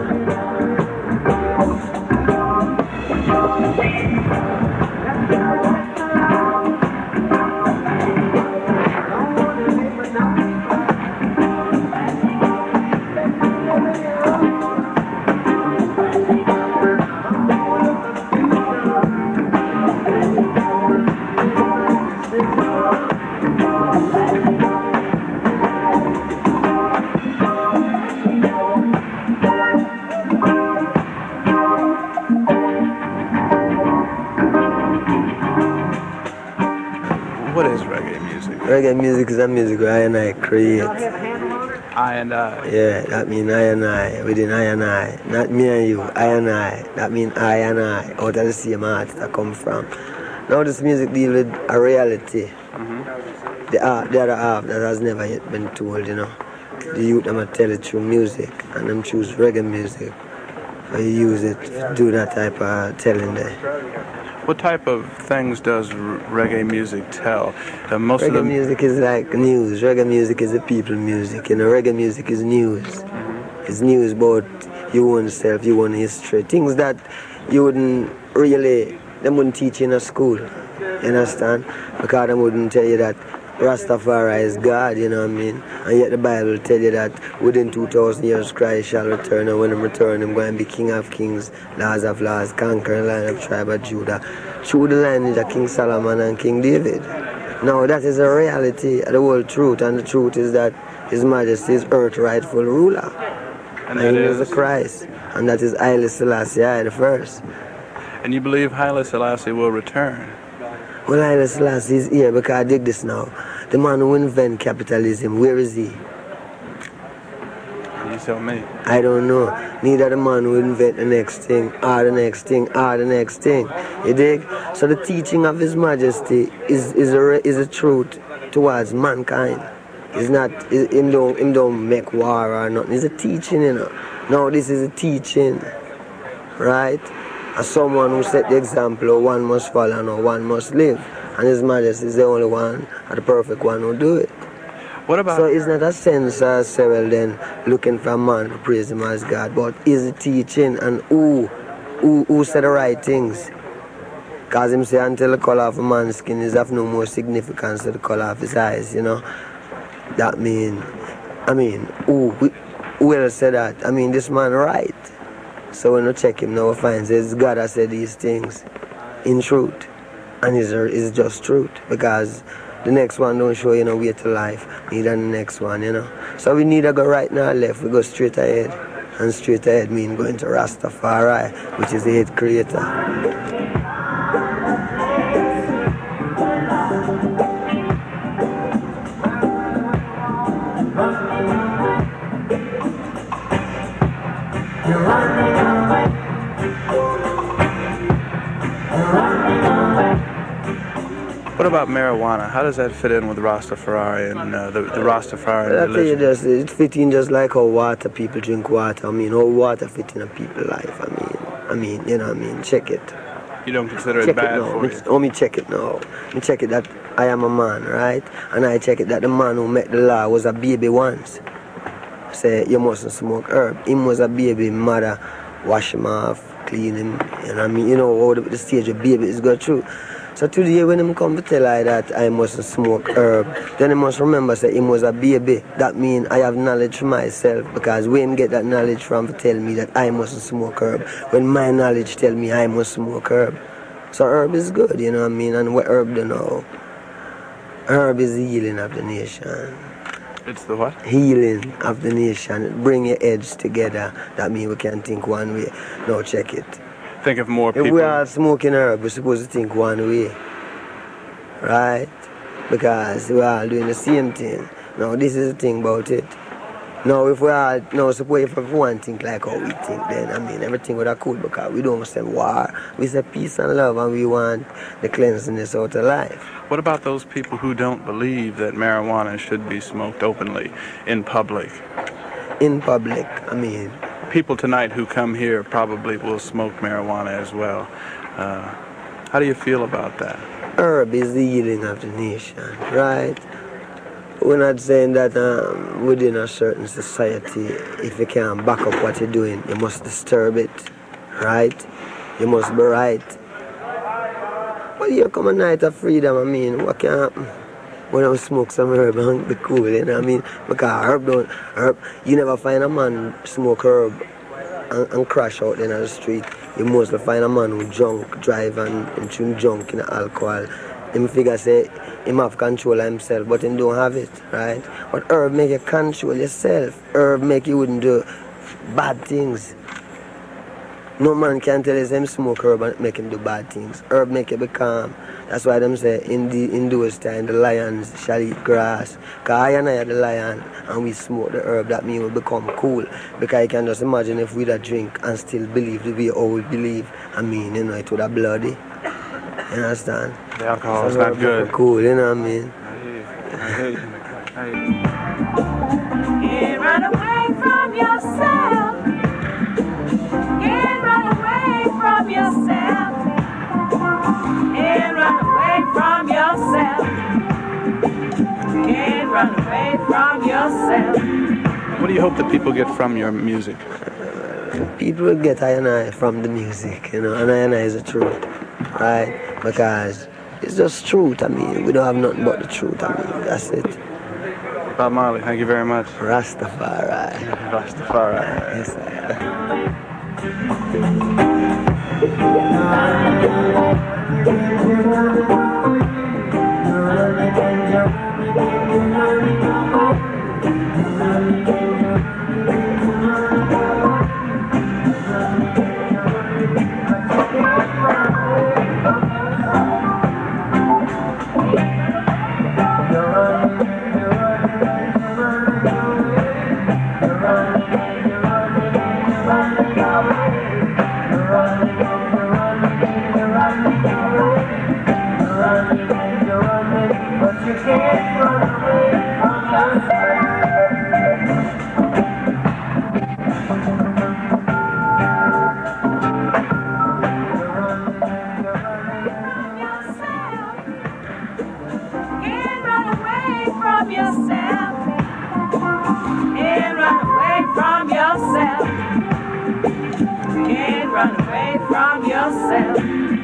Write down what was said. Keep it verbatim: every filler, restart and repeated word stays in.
What is reggae music? Reggae music is a music where I and I create. I and I. Yeah, that means I and I, within I and I. Not me and you, I and I. That means I and I, out of the same heart I come from. Now this music deals with a reality. Mm-hmm. The, art, the other half that has never yet been told, you know. The youth, them a tell it through music, and them choose reggae music. So you use it to do that type of telling there. What type of things does r- reggae music tell? Uh, most reggae of them... music is like news. Reggae music is the people music. You know, reggae music is news. Mm-hmm. It's news about your own self, your own history. Things that you wouldn't really, them wouldn't teach in a school. You understand? Because they wouldn't tell you that Rastafari is God, you know what I mean? And yet the Bible tell you that within two thousand years Christ shall return, and when he return, he's going to be King of Kings, Lords of Lords, conquering line of tribe of Judah. Through the lineage of King Solomon and King David. Now that is a reality, the whole truth, and the truth is that His Majesty is earth rightful ruler. And, and that he is? is the Christ, and that is Haile Selassie I the first. And you believe Haile Selassie will return? Well, Haile Selassie is here because I dig this now. The man who invented capitalism, where is he? You tell me. I don't know. Neither the man who invent the next thing, or the next thing, or the next thing. You dig? So the teaching of His Majesty is is a is a truth towards mankind. It's not him don't him don't make war or nothing. It's a teaching, you know. No, this is a teaching, right? As someone who set the example, one must follow, no one must live. And His Majesty is the only one, or the perfect one who do it. What about... So it's not a sense of say, well then, looking for a man to praise him as God, but is the teaching and who, who, who said the right things. Because him say until the color of a man's skin is of no more significance to the color of his eyes, you know. That mean, I mean, who, who else said that? I mean, this man right. So when you check him now, we find it's God that said these things in truth. And it's, it's just truth. Because the next one don't show you no way to life. Neither the next one, you know. So we neither go right nor left. We go straight ahead. And straight ahead means going to Rastafari, which is the head creator. What about marijuana? How does that fit in with Rastafari and uh, the, the Rastafari I religion? just, it fit in just like how water, people drink water. I mean, how water fit in a people's life. I mean, I mean, you know what I mean? Check it. You don't consider it check bad it now. for Me, you? oh, me check it now. Me check it that I am a man, right? And I check it that the man who made the law was a baby once. Say, you mustn't smoke herb. Him was a baby, mother wash him off, clean him. You know what I mean? You know how the, the stage of baby is going through. So today when him come to tell I that I mustn't smoke herb, then he must remember say him was a baby. That means I have knowledge for myself, because where him get that knowledge from to tell me that I mustn't smoke herb, when my knowledge tell me I must smoke herb. So herb is good, you know what I mean? And what herb do you know? Herb is the healing of the nation. It's the what? Healing of the nation. Bring your heads together. That means we can think one way. Now check it. Think of more people. If we are smoking herb, we're supposed to think one way. Right? Because we're all doing the same thing. Now this is the thing about it. Now if we all, now suppose if everyone think like how we think, then I mean everything would have cool, because we don't say war. We say peace and love, and we want the cleanliness out of life. What about those people who don't believe that marijuana should be smoked openly in public? In public, I mean. People tonight who come here probably will smoke marijuana as well. Uh, how do you feel about that? Herb is the healing of the nation, right? we're not saying that um, within a certain society, if you can't back up what you're doing, you must disturb it, right? You must be right. But here come a night of freedom, I mean, what can happen? When I smoke some herb and be cool, you know what I mean? Because herb don't, herb, you never find a man smoke herb and, and crash out in the street. You mostly find a man who drunk, drive and, and drink junk in alcohol. Him figure say, him have control of himself, but him don't have it, right? But herb make you control yourself. Herb make you wouldn't do bad things. No man can tell us him smoke herb and make him do bad things. Herb make you be calm. That's why them say in the in those time the lions shall eat grass. Cause I and I are the lion and we smoke the herb, that means we become cool. Because you can just imagine if we'd a drink and still believe the way how we believe. I mean, you know, it would have bloody. You understand? The alcohol is so not good. Cool, you know what I mean? I hear you. I hear you. I hear you. Can't run away from yourself. Can't run away from yourself. Can't run away from yourself. Can't run away from yourself. What do you hope that people get from your music? People get I and I from the music, you know, and I and I is the truth, right? Because it's just truth, I mean, we don't have nothing but the truth, I mean, that's it. Bob Marley, thank you very much. Rastafari. Rastafari. Yes, sir. Can't run away from yourself.